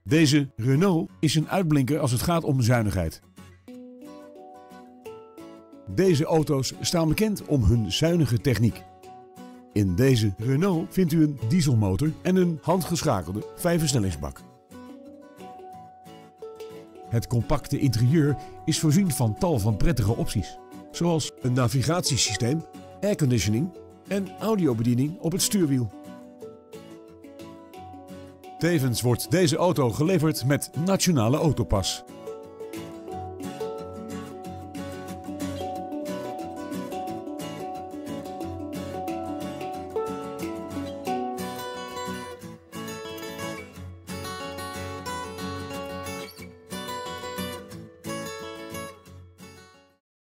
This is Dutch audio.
Deze Renault is een uitblinker als het gaat om zuinigheid. Deze auto's staan bekend om hun zuinige techniek. In deze Renault vindt u een dieselmotor en een handgeschakelde 5-versnellingsbak. Het compacte interieur is voorzien van tal van prettige opties, zoals een navigatiesysteem, airconditioning en audiobediening op het stuurwiel. Tevens wordt deze auto geleverd met Nationale Autopas.